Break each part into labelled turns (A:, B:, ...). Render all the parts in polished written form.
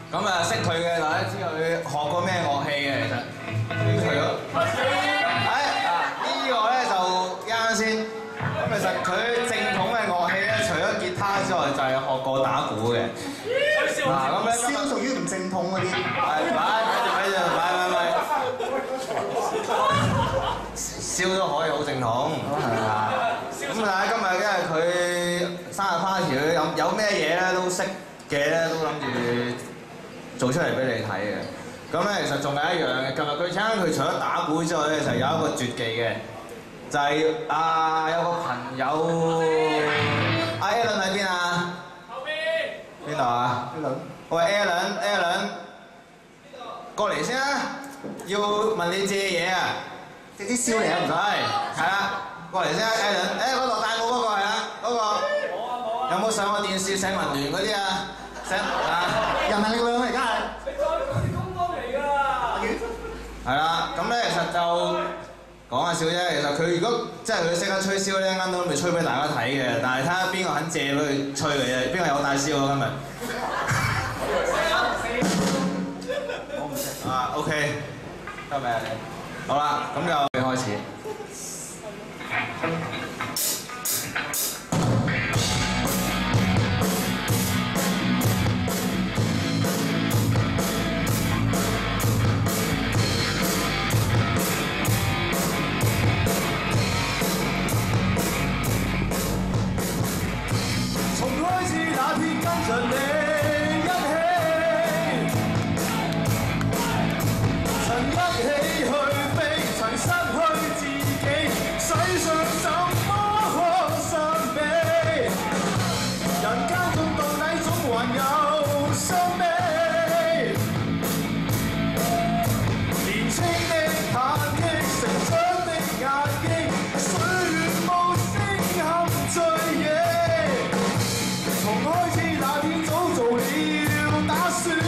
A: 咁啊，識佢嘅大家知佢學過咩樂器嘅其實。除咗，呢個咧就啱先。咁其實佢正統嘅樂器咧，除咗吉他之外，就係學過打鼓嘅。嗱，咁咧
B: 燒屬於唔正統嗰啲。
A: 咪，燒都可以好正統，係啊。咁但係今日因為佢生日 party，佢有咩嘢咧都識嘅咧，都諗住做出嚟俾你睇嘅。咁咧其實仲有一樣嘅，琴日佢請佢除咗打鼓之外咧，就有一個絕技嘅，就係有個朋友阿 Alan 喺邊啊？後邊。邊度啊 ？Alan。喂 Alan，過嚟先啦，要問你借嘢啊！借啲燒嚟啊，唔使。係啦，過嚟先啊 Alan。嗰度戴帽嗰個係啦，嗰個。冇啊。有冇上過電視社民聯嗰啲啊？人民力量而家係。你再講啲公安嚟㗎。係啦，咁咧其實就講下笑啫。其實佢如果即係佢識得吹簫咧，啱都未吹俾大家睇嘅。但係睇下邊個肯借俾佢吹嘅啫。邊個有帶簫啊？今日？我唔識。OK， 得未啊你？好啦，咁就開始。
C: 從開始那天跟着你一起，曾一起去飛，曾失去自己，世上怎麼可相比？人間中到底總還有傷悲，年輕的嘆息，成長的壓抑，歲月無聲陷醉意。從開始那天早做了打算，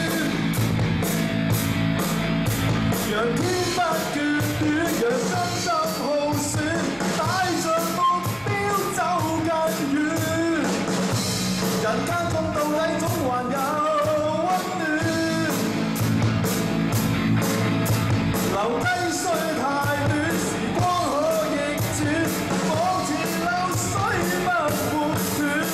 C: 讓天不眷戀，讓身心耗損，帶着目標走更遠。人間中到底總還有溫暖，留低雖太短，時光可逆轉，往前流水不會斷。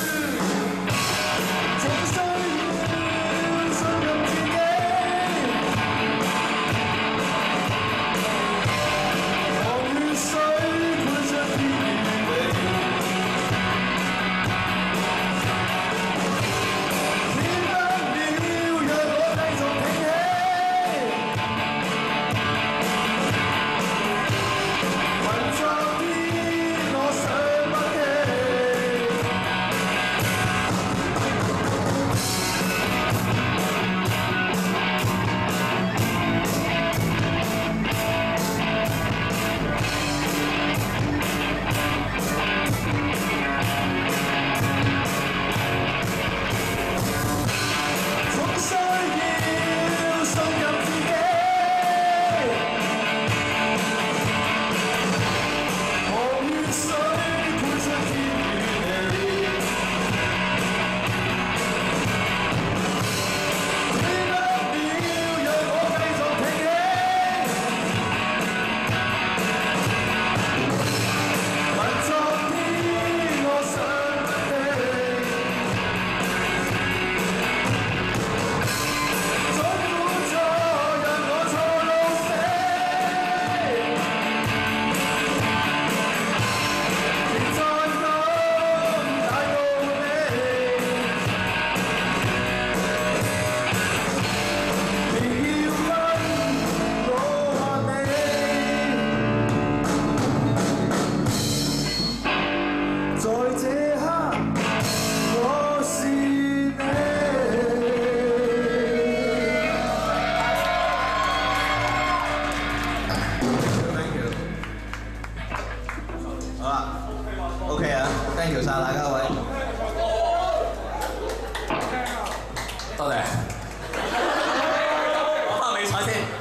A: OK 啊 ，thank you 晒大家位，多謝。我翻美彩先。